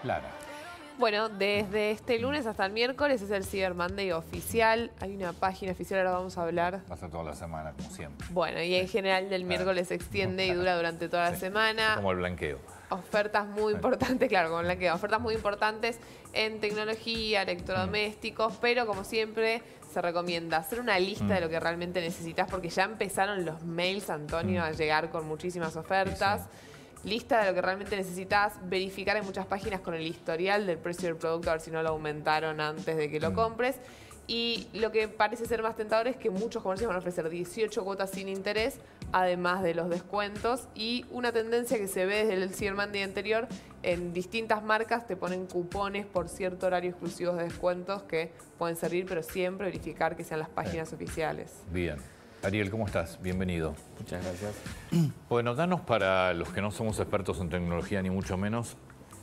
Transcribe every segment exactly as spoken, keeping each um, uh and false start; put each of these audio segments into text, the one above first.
Lara. Bueno, desde este lunes hasta el miércoles es el Cyber Monday oficial. Hay una página oficial, ahora vamos a hablar. Pasa toda la semana, como siempre. Bueno, y en general del miércoles se extiende y dura durante toda la Sí. semana. Como el blanqueo. Ofertas muy importantes, claro, como la que ofertas muy importantes en tecnología, electrodomésticos, mm. pero como siempre se recomienda hacer una lista mm. de lo que realmente necesitas, porque ya empezaron los mails, Antonio, mm. a llegar con muchísimas ofertas. Sí, sí. Lista de lo que realmente necesitas, verificar en muchas páginas con el historial del precio del producto, a ver si no lo aumentaron antes de que lo mm. compres. Y lo que parece ser más tentador es que muchos comercios van a ofrecer dieciocho cuotas sin interés, además de los descuentos. Y una tendencia que se ve desde el Cyber Monday anterior, en distintas marcas te ponen cupones por cierto horario exclusivos de descuentos que pueden servir, pero siempre verificar que sean las páginas Bien. oficiales. Bien. Ariel, ¿cómo estás? Bienvenido. Muchas gracias. Bueno, danos para los que no somos expertos en tecnología, ni mucho menos,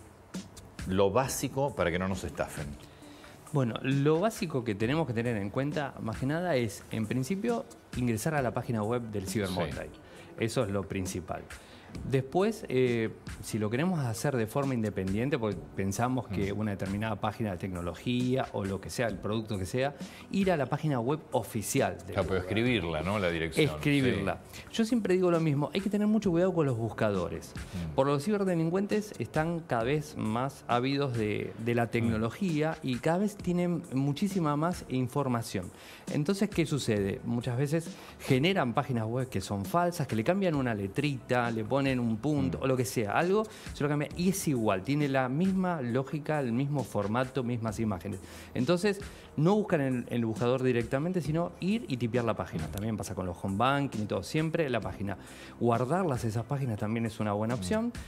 lo básico para que no nos estafen. Bueno, lo básico que tenemos que tener en cuenta, más que nada, es, en principio, ingresar a la página web del Cyber Monday. Sí. Eso es lo principal. Después, eh, si lo queremos hacer de forma independiente, porque pensamos que una determinada página de tecnología o lo que sea, el producto que sea, ir a la página web oficial. O sea, pero escribirla, ¿no? La dirección. Escribirla. Sí. Yo siempre digo lo mismo, hay que tener mucho cuidado con los buscadores. Mm. Por los ciberdelincuentes están cada vez más ávidos de, de la tecnología mm. y cada vez tienen muchísima más información. Entonces, ¿qué sucede? Muchas veces generan páginas web que son falsas, que le cambian una letrita, le ponen en un punto mm. o lo que sea, algo se lo cambia y es igual, tiene la misma lógica, el mismo formato, mismas imágenes. Entonces, no buscan en, en el buscador directamente, sino ir y tipear la página. También pasa con los home banking y todo, siempre la página. Guardarlas esas páginas también es una buena opción mm.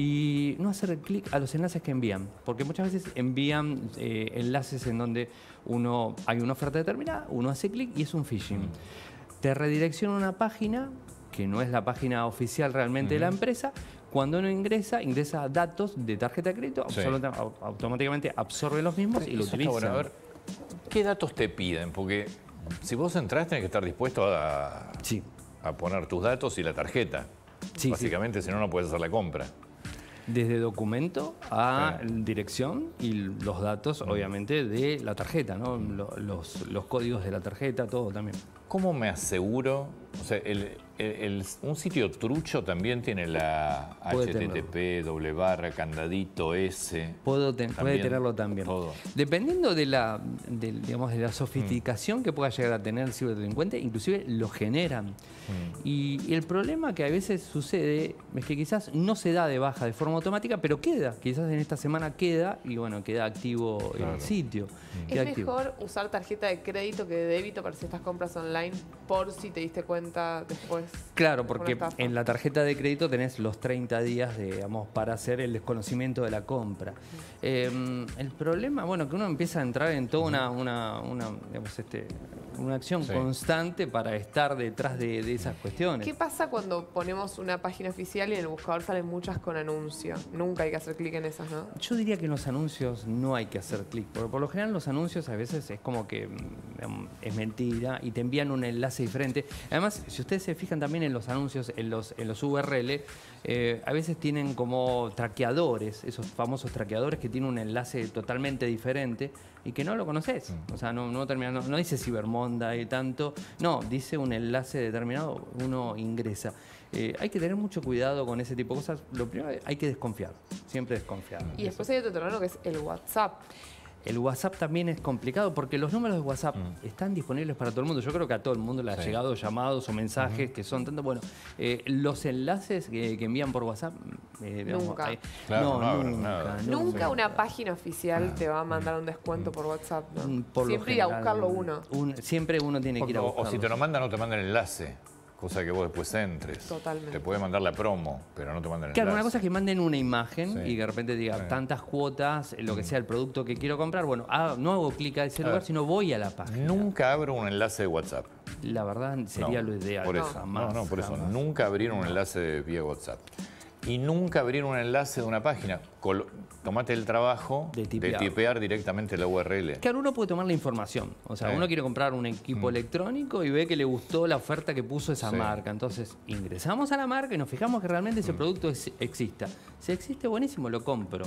y no hacer clic a los enlaces que envían, porque muchas veces envían eh, enlaces en donde uno hay una oferta determinada, uno hace clic y es un phishing. Mm. Te redirecciona a una página que no es la página oficial realmente uh-huh. de la empresa. Cuando uno ingresa, ingresa datos de tarjeta de crédito, sí. automáticamente absorbe los mismos y lo utiliza. Bueno, a ver, ¿qué datos te piden? Porque si vos entras, tenés que estar dispuesto a, sí. a poner tus datos y la tarjeta. Sí, Básicamente, sí. si no, no puedes hacer la compra. Desde documento a sí. dirección y los datos, mm. obviamente, de la tarjeta, ¿no? Los, los códigos de la tarjeta, todo también. ¿Cómo me aseguro? O sea, el, el, el, un sitio trucho también tiene la puede H T T P, doble barra, candadito, S. Puedo ten, puede tenerlo también. Todo. Dependiendo de la, de, digamos, de la sofisticación mm. que pueda llegar a tener el ciberdelincuente, inclusive lo generan. Mm. Y, y el problema que a veces sucede es que quizás no se da de baja de forma automática, pero queda. Quizás en esta semana queda y bueno, queda activo claro. el sitio. Mm. Es activo. mejor usar tarjeta de crédito que de débito para estas compras online, por si te diste cuenta después. Claro, porque en la tarjeta de crédito tenés los treinta días de, digamos, para hacer el desconocimiento de la compra. Mm. Eh, el problema, bueno, que uno empieza a entrar en toda una, una, una, digamos, este, una acción sí. constante para estar detrás de, de esas cuestiones. ¿Qué pasa cuando ponemos una página oficial y en el buscador salen muchas con anuncio? Nunca hay que hacer clic en esas, ¿no? Yo diría que en los anuncios no hay que hacer clic, porque por lo general los anuncios a veces es como que digamos, es mentira y te envían un enlace diferente. Además, si ustedes se fijan también en los anuncios, en los, en los U R L, eh, a veces tienen como traqueadores, esos famosos traqueadores que tienen un enlace totalmente diferente y que no lo conoces. Mm. O sea, no, no, termina, no, no dice Cyber Monday y tanto, no, dice un enlace determinado, uno ingresa. Eh, hay que tener mucho cuidado con ese tipo de cosas. Lo primero, hay que desconfiar, siempre desconfiar. Y después hay otro terreno que es el WhatsApp. El WhatsApp también es complicado porque los números de WhatsApp mm. están disponibles para todo el mundo. Yo creo que a todo el mundo le ha sí. llegado llamados o mensajes uh-huh. que son tanto... Bueno, eh, los enlaces que, que envían por WhatsApp... Eh, digamos, nunca. Eh, claro, no, no, nunca, nada. nunca. Nunca una página oficial ah. te va a mandar un descuento por WhatsApp, ¿no? Por siempre ir a buscarlo uno. Un, siempre uno tiene que ir a buscarlo. O, o si te lo mandan, no te mandan el enlace. Cosa que vos después entres. Totalmente. Te puede mandar la promo, pero no te mandan el Claro, enlace. Una cosa es que manden una imagen sí. y que de repente diga sí. tantas cuotas, lo que sea el producto que quiero comprar. Bueno, ah, no hago clic a ese a lugar, ver, sino voy a la página. Nunca abro un enlace de WhatsApp. La verdad sería no, lo ideal. Por eso, jamás, no, no, por jamás. eso. Nunca abrir un enlace de vía WhatsApp. y nunca abrir un enlace de una página. Col tomate el trabajo De de tipear. tipear directamente la U R L. Claro, uno puede tomar la información. O sea, Sí. uno quiere comprar un equipo electrónico y ve que le gustó la oferta que puso esa Sí. marca. Entonces, ingresamos a la marca y nos fijamos que realmente Mm. ese producto es- exista. Si existe, buenísimo, lo compro.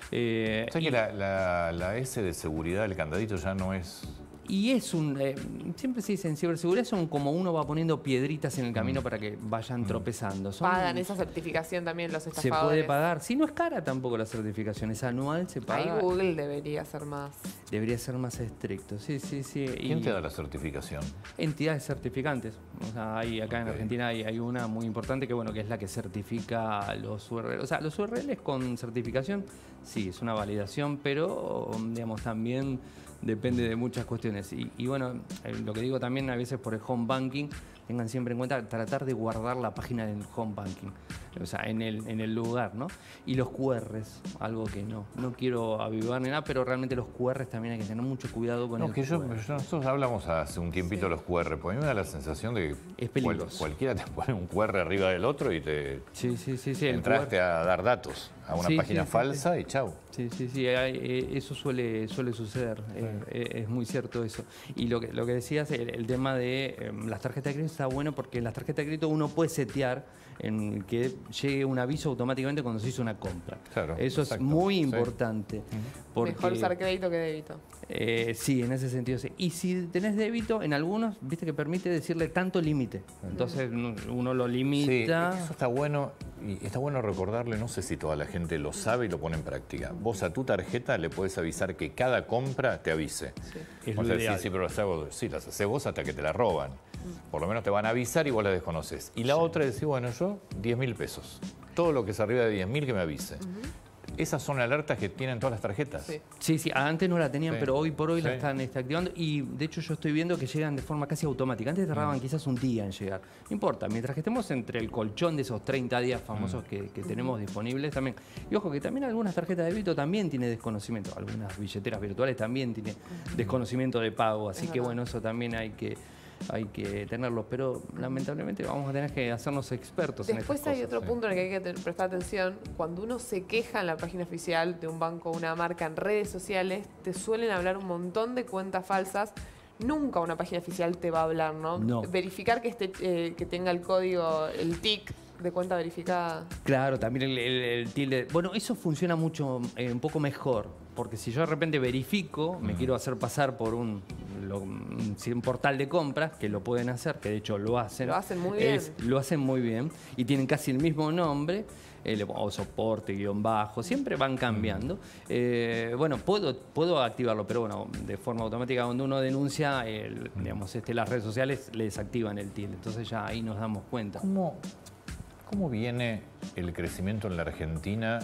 Eh, O sea y- que la, la- la S de seguridad del candadito ya no es... Y es un, eh, siempre se dice en ciberseguridad, son como uno va poniendo piedritas en el Mm. camino para que vayan tropezando. Son- Pagan esa certificación también los Se estafadores. puede pagar. Si no es cara tampoco la certificación, es anual, se Ahí paga. Google debería ser más. Debería ser más estricto. Sí, sí, sí. ¿Quién Y te da la certificación? entidades certificantes. O sea, hay, acá en Ok. Argentina hay, hay una muy importante que bueno, que es la que certifica los U R L. O sea, los U R Ls con certificación, sí, es una validación, pero digamos también depende de muchas cuestiones. Y, y bueno, eh, lo que digo también a veces por el home banking, tengan siempre en cuenta tratar de guardar la página del home banking, o sea, en el, en el lugar, ¿no? Y los Q Rs, algo que no, no quiero avivar ni nada, pero realmente los Q Rs también hay que tener mucho cuidado con No, el que yo, Q R. yo- nosotros hablamos hace un tiempito de los Q R, porque a mí me da la sensación de que Es peligroso. cualquiera te pone un Q R arriba del otro y te Sí, sí, sí, sí. el entraste Q R a dar datos a una Sí, página sí, sí, falsa y chau. Sí, sí, sí, hay- eh, eso suele, suele suceder, eh, eh, es muy cierto eso. Y lo que, lo que decías, el, el tema de eh, las tarjetas de crédito está bueno porque en las tarjetas de crédito uno puede setear en que llegue un aviso automáticamente cuando se hizo una compra. Claro, Eso exacto, es muy sí. importante. Porque, Mejor usar crédito que débito. eh, sí, en ese sentido sí. Y si tenés débito, en algunos, viste que permite decirle tanto límite. Entonces uno uno lo Sí, limita. eso está bueno y está bueno recordarle, no sé si toda la gente lo sabe y lo pone en práctica. Vos a tu tarjeta le podés avisar que cada compra te avise. Es O lo sea, ideal. sí, sí, pero las hago, sí, las haces vos hasta que te la roban. Por lo menos te van a avisar y vos la desconoces. Y la otra es decir, bueno, yo diez mil pesos. Todo lo que es arriba de diez mil que me avise. Esas son alertas que tienen todas las tarjetas. Sí. Sí, sí, antes no la tenían, Sí. pero hoy por hoy la Sí. están este, activando y de hecho yo estoy viendo que llegan de forma casi automática. Antes tardaban quizás un día en llegar. No importa, mientras que estemos entre el colchón de esos treinta días famosos que, que tenemos disponibles también. Y ojo que también algunas tarjetas de débito también tienen desconocimiento, algunas billeteras virtuales también tienen desconocimiento de pago, así Es que verdad. bueno, eso también hay que... Hay que tenerlo, pero lamentablemente vamos a tener que hacernos expertos en Después estas hay cosas. otro punto en el que hay que te- prestar atención. Cuando uno se queja en la página oficial de un banco o una marca en redes sociales, te suelen hablar un montón de cuentas falsas. Nunca una página oficial te va a hablar, ¿no? No. Verificar que, esté, eh, que tenga el código, el T I C de cuenta verificada. Claro, también el, el- el tilde. Bueno, eso funciona mucho, eh, un poco mejor, porque si yo de repente verifico, me quiero hacer pasar por un, lo- un- sí, un portal de compras, que lo pueden hacer, que de hecho lo hacen. Lo hacen muy bien. Es- lo hacen muy bien y tienen casi el mismo nombre. eh, le pongo soporte, guión bajo, siempre van cambiando. Eh, bueno, puedo, puedo activarlo, pero bueno, de forma automática cuando uno denuncia, el- digamos, este, las redes sociales le desactivan el tilde. Entonces ya ahí nos damos cuenta. ¿Cómo, ¿Cómo viene el crecimiento en la Argentina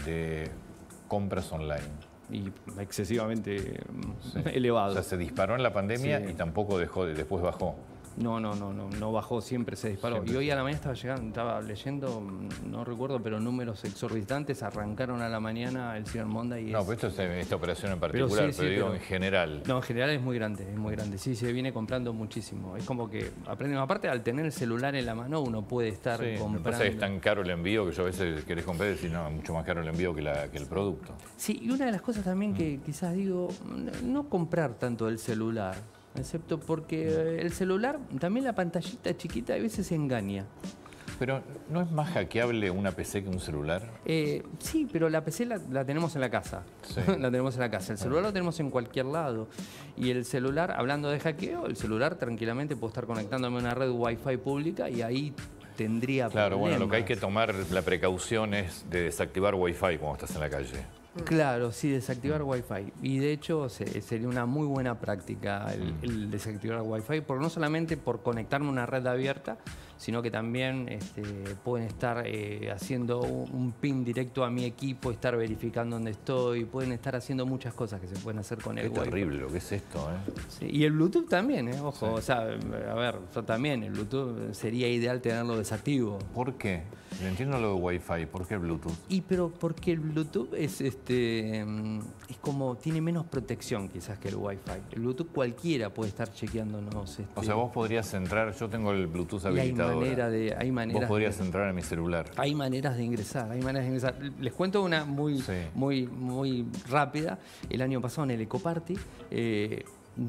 de compras online? Y excesivamente mm, Sí. elevado. O sea, se disparó en la pandemia Sí. y tampoco dejó, de- después bajó. No, no, no, no, no bajó, siempre se disparó. Siempre y hoy se- a la mañana estaba llegando, estaba leyendo, mm, no recuerdo, pero números exorbitantes arrancaron a la mañana el Cyber Monday y No, es- pero esto es esta operación en Pero particular, sí, pero, sí, digo pero- en general. No, en general es muy grande, es muy grande. Sí, se viene comprando muchísimo. Es como que aprenden. Aparte, al tener el celular en la mano, uno puede estar Sí, me comprando. pasa que es tan caro el envío que yo a veces querés comprar y decís, no, es mucho más caro el envío que, la- que el producto. Sí, y una de las cosas también que quizás digo, no- no comprar tanto el celular, excepto porque eh, el celular, también la pantallita chiquita a veces engaña. Pero, ¿no es más hackeable una P C que un celular? Eh, sí, pero la P C la, la tenemos en la casa. Sí. La tenemos en la casa. El celular lo tenemos en cualquier lado. Y el celular, hablando de hackeo, el celular tranquilamente puedo estar conectándome a una red Wi-Fi pública y ahí tendría Claro, bueno, lo que hay que problemas. tomar la precaución es de desactivar Wi-Fi cuando estás en la calle. Claro, sí, desactivar Wi-Fi. Y de hecho se- sería una muy buena práctica el, el desactivar Wi-Fi, porque no solamente por conectarme a una red abierta, sino que también este, pueden estar eh, haciendo un, un ping directo a mi equipo, estar verificando dónde estoy, pueden estar haciendo muchas cosas que se pueden hacer con el Qué Wi-Fi. terrible lo que es esto, ¿eh? Sí, y el Bluetooth también, ¿eh? Ojo, Sí. o sea, a ver, yo también, el Bluetooth sería ideal tenerlo desactivo. ¿Por qué? Yo entiendo lo de Wi-Fi, ¿por qué el Bluetooth? Y pero porque el Bluetooth es este mm, es como tiene menos protección quizás que el Wi-Fi. El Bluetooth cualquiera puede estar chequeándonos. Este, O sea, vos podrías entrar, yo tengo el Bluetooth Y hay habilitado computadora. de, hay maneras Vos podrías de, entrar en mi celular. Hay maneras de ingresar, hay maneras de ingresar. Les cuento una muy, Sí. muy, muy rápida. El año pasado en el Ecoparty eh,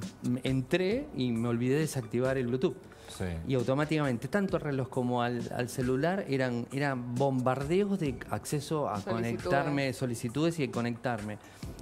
entré y me olvidé de desactivar el Bluetooth. Sí. Y automáticamente, tanto al reloj como al, al celular, eran, eran bombardeos de acceso a Solicitudes. conectarme, solicitudes y de conectarme.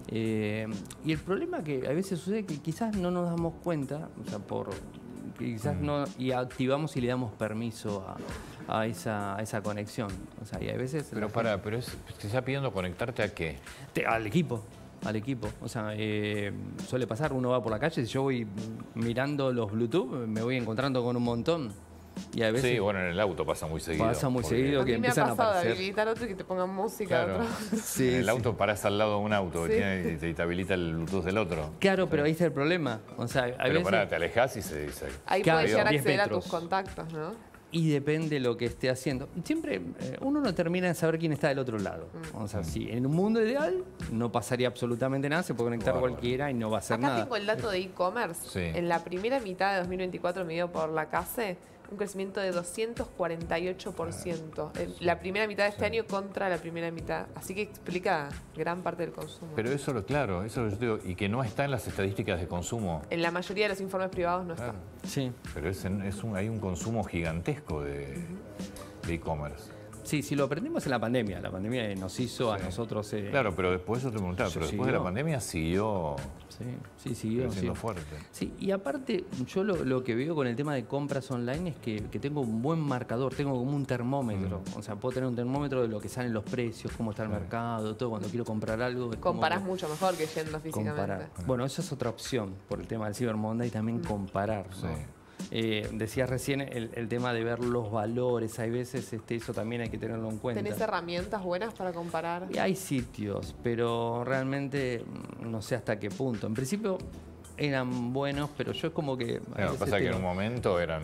Eh, y el problema que a veces sucede que quizás no nos damos cuenta, o sea, por quizás Mm. no, y activamos y le damos permiso a, a esa, a esa conexión. O sea, y a veces... Pero la para, pero es, te está pidiendo conectarte a qué? gente- te- al equipo. Al equipo. O sea, eh, suele pasar, uno va por la calle, si yo voy mirando los Bluetooth, me voy encontrando con un montón. Y a veces Sí, bueno, en el auto pasa muy seguido. pasa muy porque seguido. A que mí me ha empiezan a pasado de aparecer. habilitar otro y que te pongan música. Claro. Otro. Sí, en el sí. auto parás al lado de un auto que Sí. tiene, y te, y te habilita el Bluetooth del otro. Claro, pero ahí está el problema. O sea, a Pero veces... pará, te alejás y se dice. Ahí Claro, puedes llegar a diez acceder a metros. tus contactos, ¿no? Y depende lo que esté haciendo. Siempre eh, uno no termina de saber quién está del otro lado. Mm. O sea, si en un mundo ideal no pasaría absolutamente nada, se puede conectar Bárbaro. cualquiera y no va a hacer Acá nada. tengo el dato de e-commerce. Sí. En la primera mitad de dos mil veinticuatro, medido por la C A C E, un crecimiento de doscientos cuarenta y ocho por ciento. En la primera mitad de este Sí. año contra la primera mitad. Así que explica gran parte del consumo. Pero eso, lo claro, eso lo que yo digo, y que no está en las estadísticas de consumo. En la mayoría de los informes privados no está. Claro. Sí. Pero es, en- es un, hay un consumo gigantesco de de e-commerce. Sí, sí, lo aprendimos en la pandemia. La pandemia nos hizo a Sí. nosotros... eh, Claro, pero después eso te preguntaba, Sí, pero después de la siguió. pandemia siguió Sí, sí, siguió. creciendo sí. fuerte. Sí, y aparte, yo lo, lo que veo con el tema de compras online es que, que tengo un buen marcador, tengo como un termómetro. Mm. O sea, puedo tener un termómetro de lo que salen los precios, cómo está el mercado, todo. Cuando quiero comprar algo. es como Comparás que mucho mejor que yendo físicamente. comparar. Bueno, esa es otra opción por el tema del Cyber Monday, también comparar. ¿no? Sí. Eh, decías recién el, el tema de ver los valores, hay veces este, eso también hay que tenerlo en cuenta. ¿Tenés herramientas buenas para comparar? Y hay sitios, pero realmente mm, no sé hasta qué punto. En principio eran buenos, pero yo es como que... a Bueno, veces pasa que en tengo- un momento eran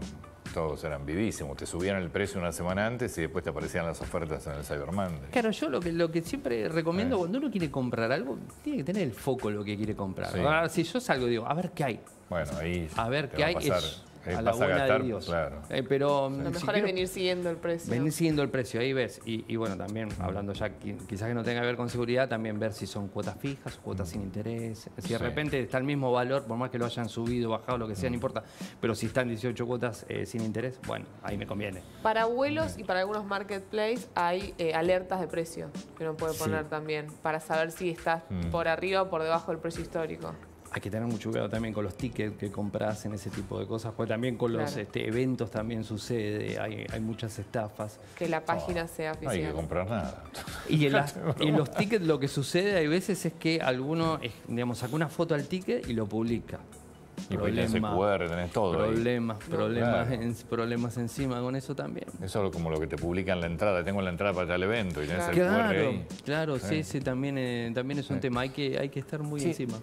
todos eran vivísimos, te subían el precio una semana antes y después te aparecían las ofertas en el Cyber Monday. Claro, yo lo que, lo que siempre recomiendo Eh. cuando uno quiere comprar algo, tiene que tener el foco en lo que quiere comprar. Sí. Ahora, si yo salgo y digo, a ver qué hay, Bueno, ahí a ver te qué va hay, pasar, es eh, a la vas a buena gastar, de Dios. claro. Eh, pero Lo si mejor es quiero- venir siguiendo el precio. venir siguiendo el precio, ahí ves. Y, y bueno, también hablando ya, qui- quizás que no tenga que ver con seguridad, también ver si son cuotas fijas o cuotas sin interés. Si de Sí. repente está el mismo valor, por más que lo hayan subido, bajado, lo que sea, no importa. Pero si están dieciocho cuotas eh, sin interés, bueno, ahí me conviene. Para vuelos y para algunos marketplaces hay eh, alertas de precio que uno puede Sí. poner también para saber si estás Mm. por arriba o por debajo del precio histórico. Hay que tener mucho cuidado también con los tickets que compras en ese tipo de cosas, porque también con los Claro. este, eventos también sucede, hay, hay muchas estafas. Que la página sea No hay que oficial. comprar nada. Y en, las- en los tickets lo que sucede hay veces es que alguno, eh, digamos, saca una foto al ticket y lo publica. Y pues tenés el Q R, tenés todo ahí. Problemas, problemas, Claro. en- problemas encima con eso también. Eso es como lo que te publican en la entrada. Tengo la entrada para tal evento y tenés el Claro. Q R Claro, ahí. claro, sí, Sí. sí, también, eh, también es un Sí. tema, hay que, hay que estar muy Sí. encima.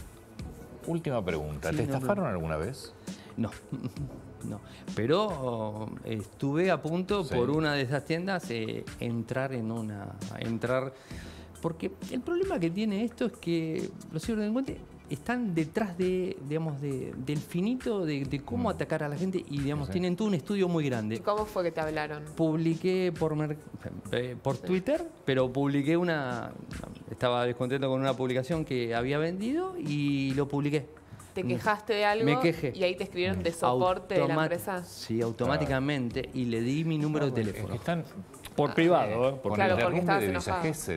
Última pregunta. Sí, ¿Te no, estafaron alguna vez? No, no. Pero oh, estuve a punto Sí. por una de esas tiendas eh, entrar en una, entrar, porque el problema que tiene esto es que los ciberdelincuentes están detrás de, digamos, de, del finito de, de cómo Mm. atacar a la gente y, digamos, Sí. tienen todo un estudio muy ¿Y grande. cómo fue que te hablaron? Publiqué por, mer- eh, por Twitter, pero publiqué una, estaba descontento con una publicación que había vendido y lo publiqué. ¿Te quejaste de algo? Me quejé. Y ahí te escribieron de soporte de la Automa- empresa. Sí, automáticamente. Y le di mi número de Es que teléfono. están Por privado, ¿eh? Por con Claro, el porque derrumbe estabas de enojado. Villa Gesell.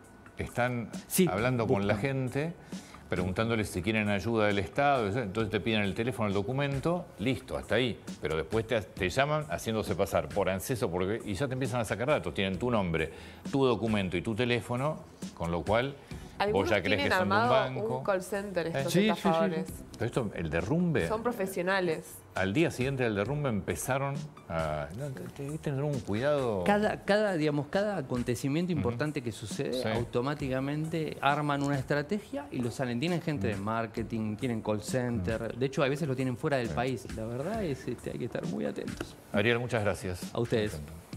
Están Sí, hablando con la buscan. gente, preguntándoles si quieren ayuda del Estado. eso. Entonces te piden el teléfono, el documento, listo, hasta ahí. Pero después te, te llaman haciéndose pasar por ANSES o por, y ya te empiezan a sacar datos. Tienen tu nombre, tu documento y tu teléfono, con lo cual Algunos vos ya crees tienen que son de un armado banco. un call center estos Sí, sí, sí, estafadores. Pero esto, el derrumbe, Son profesionales. al día siguiente del derrumbe empezaron a... No, te- te- tener un cuidado... Cada, cada, digamos, cada acontecimiento importante que sucede, Sí. automáticamente arman una estrategia y lo salen. Tienen gente de marketing, tienen call center. De hecho, a veces lo tienen fuera del país. La verdad es este, hay que estar muy atentos. Ariel, muchas gracias. A ustedes. Contento.